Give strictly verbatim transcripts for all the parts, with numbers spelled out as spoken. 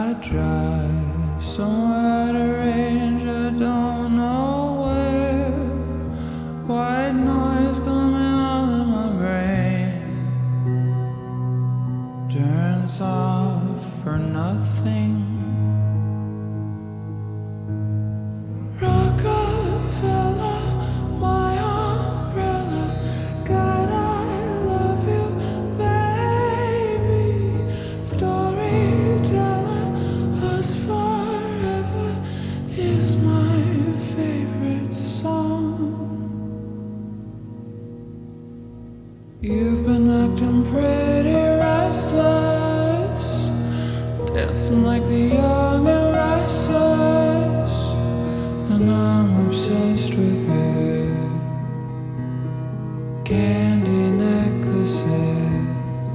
I drive somewhere out of range, I don't know where. White noise coming out of my brain turns off for nothing. Rockefeller, my umbrella, God, I love you, baby. Storyteller, us forever is my favorite song. You've been acting pretty restless, dancing like the young and restless, and I'm obsessed with it. Candy necklaces.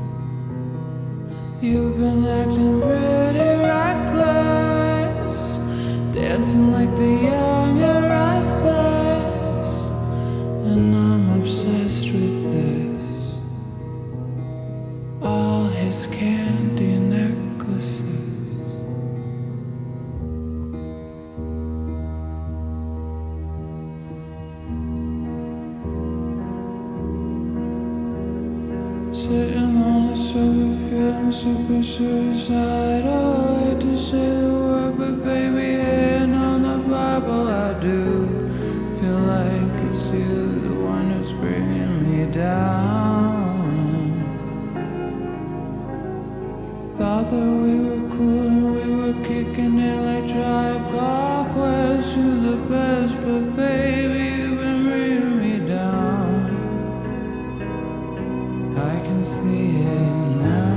You've been acting pretty reckless, dancing like the young and restless, and I'm obsessed with this. All his candy necklaces. Sitting on the sofa, feeling super suicidal. I hate to say the word, but baby, hand on the Bible, I do feel like it's you, the one who's bringing me down. Thought that we were cool and we were kicking it like Tribe Called Quest, you the best, but baby, you've been bringing me down. I can see it now.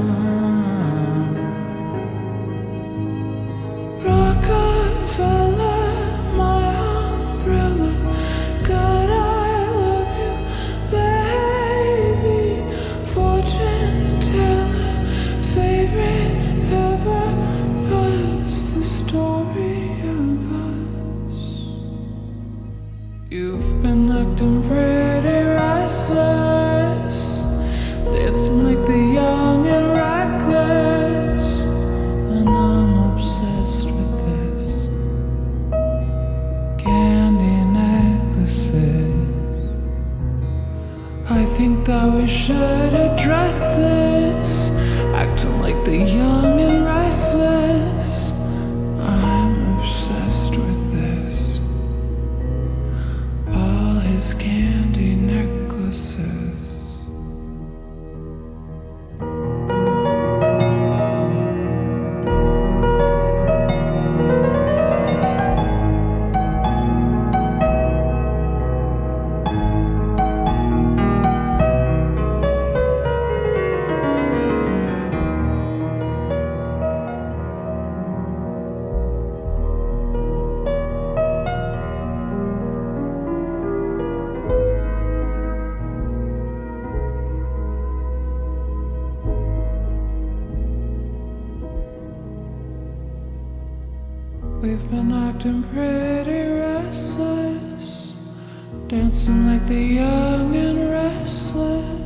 Rockefeller, my umbrella, God, I love you, baby. Fortune teller, favorite ever, was the story of us. You've been acting pretty restless, dancing like the young and reckless, and I'm obsessed with this. Candy necklaces. I think that we should address this, acting like the young and restless. I'm obsessed with this. All his candy necklaces. We've been acting pretty restless, dancing like the young and restless.